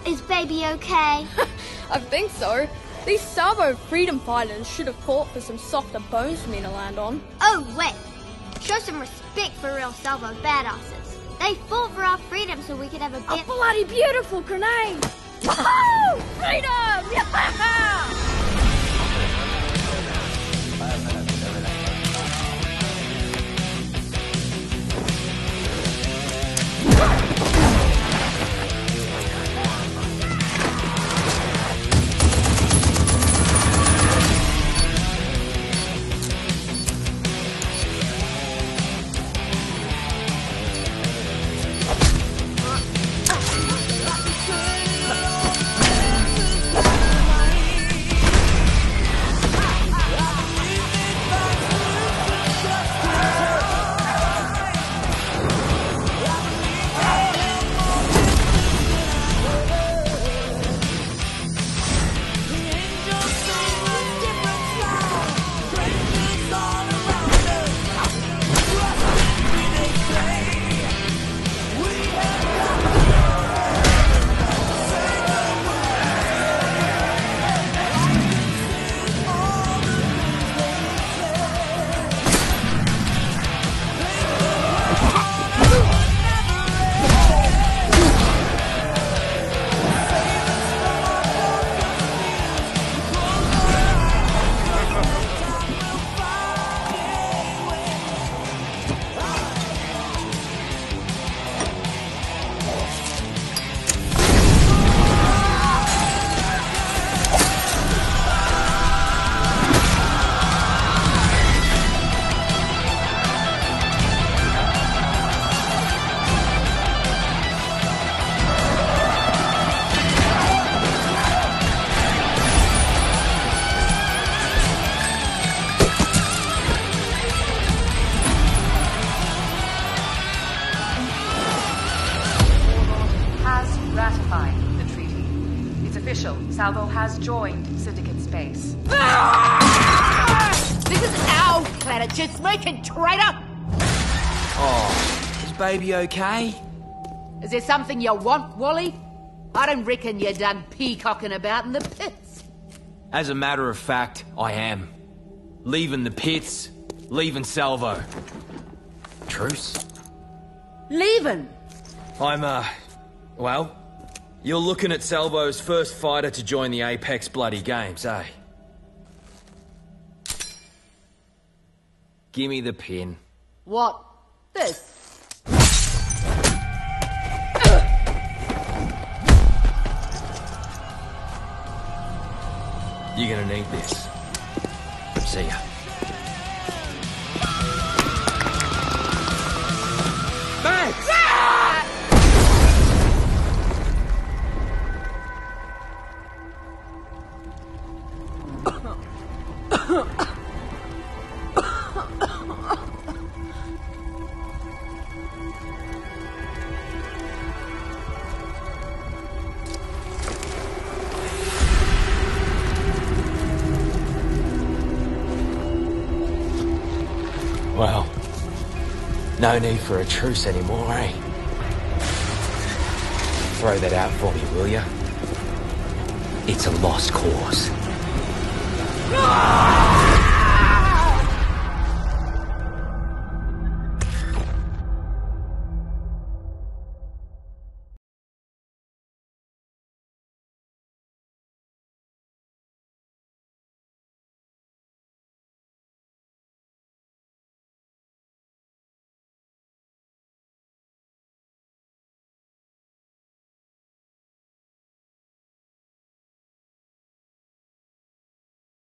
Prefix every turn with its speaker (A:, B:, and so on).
A: Is baby okay?
B: I think so. These Salvo freedom fighters should have fought for some softer bones for me to land on.
A: Oh, wait. Show some respect for real Salvo badasses. They fought for our freedom so we could have a bit...
B: A bloody beautiful grenade! Woohoo! Freedom! Yeah!
C: Salvo has joined Syndicate Space.
D: This is our planet, just making traitor!
E: Oh, is baby okay?
D: Is there something you want, Wally? I don't reckon you're done peacocking about in the pits.
E: As a matter of fact, I am. Leaving the pits, leaving Salvo. Truce?
D: Leaving?
E: I'm, well, you're looking at Salvo's first fighter to join the Apex bloody games, eh? Gimme the pin.
D: What? This?
E: You're gonna need this. See ya. Max! Well, no need for a truce anymore, eh? Throw that out for me, will ya? It's a lost cause.